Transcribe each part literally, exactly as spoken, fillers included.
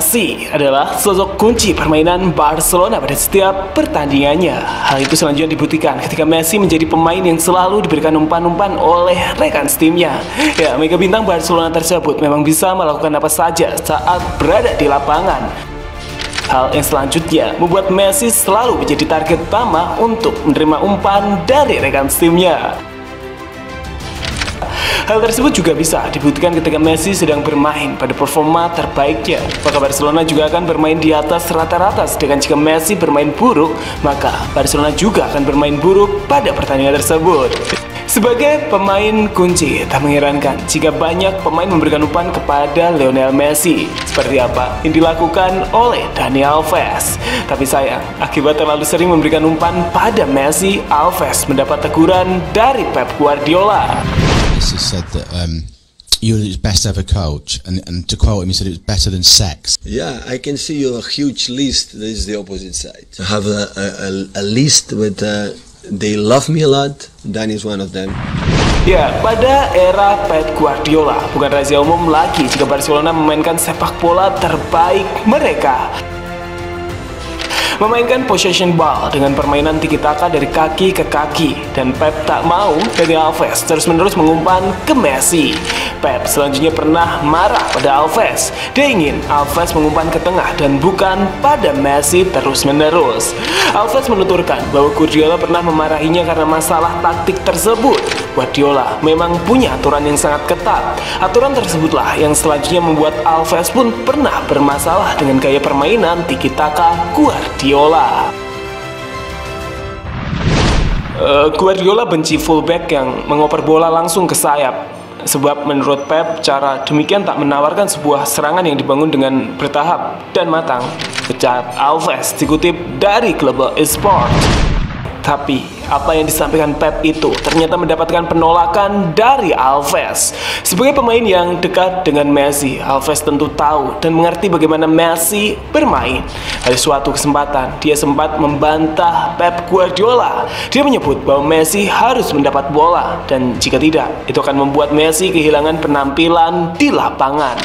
Messi adalah sosok kunci permainan Barcelona pada setiap pertandingannya. Hal itu selanjutnya dibuktikan ketika Messi menjadi pemain yang selalu diberikan umpan-umpan oleh rekan setimnya. Ya, mega bintang Barcelona tersebut memang bisa melakukan apa saja saat berada di lapangan. Hal yang selanjutnya membuat Messi selalu menjadi target utama untuk menerima umpan dari rekan setimnya. Hal tersebut juga bisa dibuktikan ketika Messi sedang bermain pada performa terbaiknya. Maka Barcelona juga akan bermain di atas rata-rata, sedangkan jika Messi bermain buruk, maka Barcelona juga akan bermain buruk pada pertandingan tersebut. Sebagai pemain kunci, tak mengherankan jika banyak pemain memberikan umpan kepada Lionel Messi, seperti apa yang dilakukan oleh Dani Alves. Tapi sayang, akibat terlalu sering memberikan umpan pada Messi, Alves mendapat teguran dari Pep Guardiola. He said that um, you're his best ever coach, and, and to quote him, he said it was better than sex. Yeah, I can see your huge list. This is the opposite side. I have a, a, a list with uh, they love me a lot. Danny is one of them. Ya, pada era Pep Guardiola, bukan rahasia umum lagi jika Barcelona memainkan sepak bola terbaik mereka. Memainkan possession ball dengan permainan tiki-taka dari kaki ke kaki, dan Pep tak mau Dani Alves terus-menerus mengumpan ke Messi. Pep selanjutnya pernah marah pada Alves. Dia ingin Alves mengumpan ke tengah dan bukan pada Messi terus-menerus. Alves menuturkan bahwa Guardiola pernah memarahinya karena masalah taktik tersebut. Guardiola memang punya aturan yang sangat ketat. Aturan tersebutlah yang selanjutnya membuat Alves pun pernah bermasalah dengan gaya permainan tiki-taka Guardiola. Uh, Guardiola benci fullback yang mengoper bola langsung ke sayap, sebab menurut Pep cara demikian tak menawarkan sebuah serangan yang dibangun dengan bertahap dan matang. Ucap Alves dikutip dari Global Esports. Tapi apa yang disampaikan Pep itu ternyata mendapatkan penolakan dari Alves. Sebagai pemain yang dekat dengan Messi, Alves tentu tahu dan mengerti bagaimana Messi bermain. Pada suatu kesempatan, dia sempat membantah Pep Guardiola. Dia menyebut bahwa Messi harus mendapat bola, dan jika tidak, itu akan membuat Messi kehilangan penampilan di lapangan.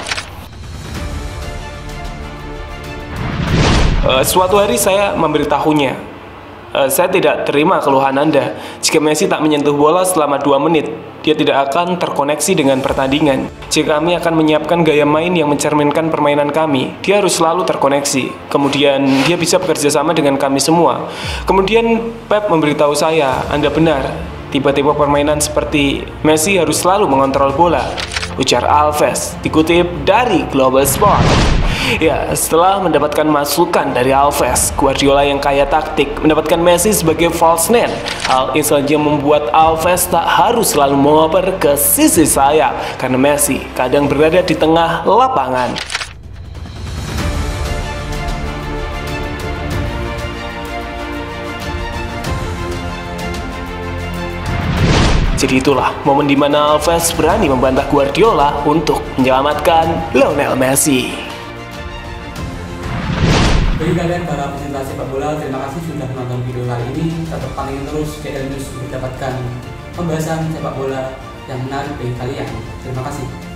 Uh, suatu hari saya memberitahunya, Uh, saya tidak terima keluhan Anda. Jika Messi tak menyentuh bola selama dua menit, dia tidak akan terkoneksi dengan pertandingan. Jika kami akan menyiapkan gaya main yang mencerminkan permainan kami, dia harus selalu terkoneksi. Kemudian dia bisa bekerja sama dengan kami semua. Kemudian Pep memberitahu saya, Anda benar. Tiba-tiba permainan seperti Messi harus selalu mengontrol bola. Ujar Alves, dikutip dari Global Sport. Ya, setelah mendapatkan masukan dari Alves, Guardiola yang kaya taktik mendapatkan Messi sebagai false nine. Hal ini selanjutnya membuat Alves tak harus selalu mengoper ke sisi sayap, karena Messi kadang berada di tengah lapangan. Jadi itulah momen di mana Alves berani membantah Guardiola untuk menyelamatkan Lionel Messi. Bagi kalian para pecinta sepak bola, terima kasih sudah menonton video kali ini. Tetap pantengin terus K L News untuk mendapatkan pembahasan sepak bola yang menarik bagi kalian. Terima kasih.